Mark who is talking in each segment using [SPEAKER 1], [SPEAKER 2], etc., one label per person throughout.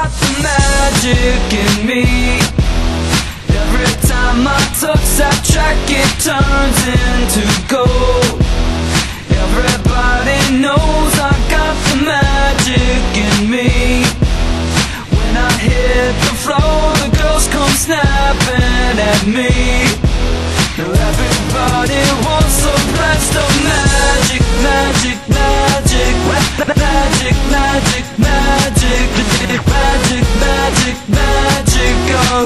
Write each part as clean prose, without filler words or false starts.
[SPEAKER 1] got the magic in me. Every time I touch that track, it turns into gold. Everybody knows I got the magic in me. When I hit the floor, the girls come snapping at me. Now everybody wants a blast of magic, magic, magic, magic, magic, magic, magic, magic, magic,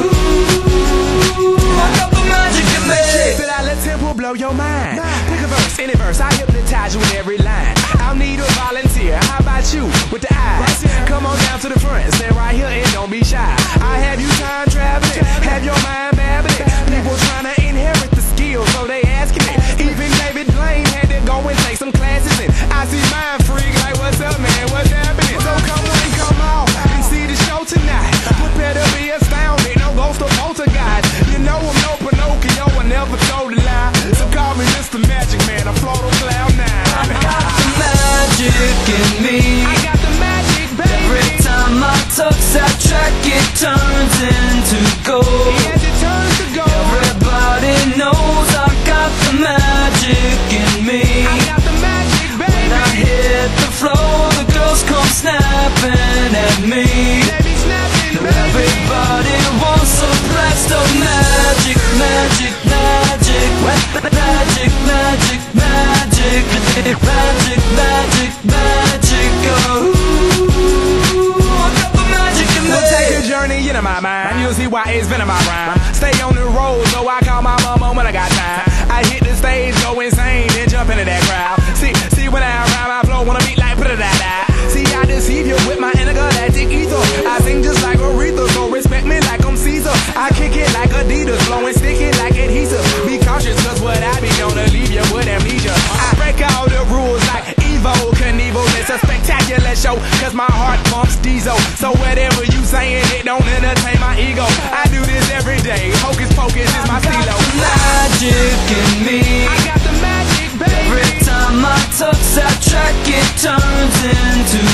[SPEAKER 1] oh, I got the magic in me.
[SPEAKER 2] Check it out, let tempo blow your mind. Pick a verse, any verse, I hypnotize you with every line. I'll need a volunteer, how about you with the eyes? Come on down to the front, stay right here and don't be shy. I have you time traveling, have your mind babbling. People trying to inherit the skills, so they asking it. Even David Blaine had to go and take some classes in. I see mind freak like, what's up, man, what's happening? So come on, come on and see the show tonight. Prepare to be astounded, no ghost or poltergeist. You know I'm no Pinocchio, I never told a lie. So call me Mr. Magic Man, I float on cloud nine.
[SPEAKER 1] I got the magic in me.
[SPEAKER 2] I got the magic, baby.
[SPEAKER 1] Every time I touch that track, it turns into gold.
[SPEAKER 2] Yes, it turns to gold.
[SPEAKER 1] Everybody knows I got the magic in me.
[SPEAKER 2] I got the magic, baby.
[SPEAKER 1] When I hit the floor, the girls come snapping at me.
[SPEAKER 2] They be snapping,
[SPEAKER 1] Now
[SPEAKER 2] baby.
[SPEAKER 1] everybody wants a blast of magic, magic, magic, magic, magic, magic, magic, magic, magic, oh, I got the magic in me.
[SPEAKER 2] We'll take a journey into my mind. You'll see why it's been in my rhyme. Stay on the road, so I call my mama when I got time. I hit the stage, go insane, then jump into that crowd. See when I rhyme, I flow, wanna beat like da-da-da-da. See, I deceive you with my intergalactic ether. I sing just like Aretha, so respect me like I'm Caesar. I kick it like Adidas, blowing sticky like adhesive. Be cautious, cause what I be gonna leave you with amnesia. I break all the rules like Evo Knievel. It's a spectacular show, cause my heart pumps diesel. So whatever you saying, it don't entertain my ego. I do this every day, hocus pocus is my stilo.
[SPEAKER 1] Magic in me.
[SPEAKER 2] I got the magic, baby.
[SPEAKER 1] Every time I touch that track, it turns into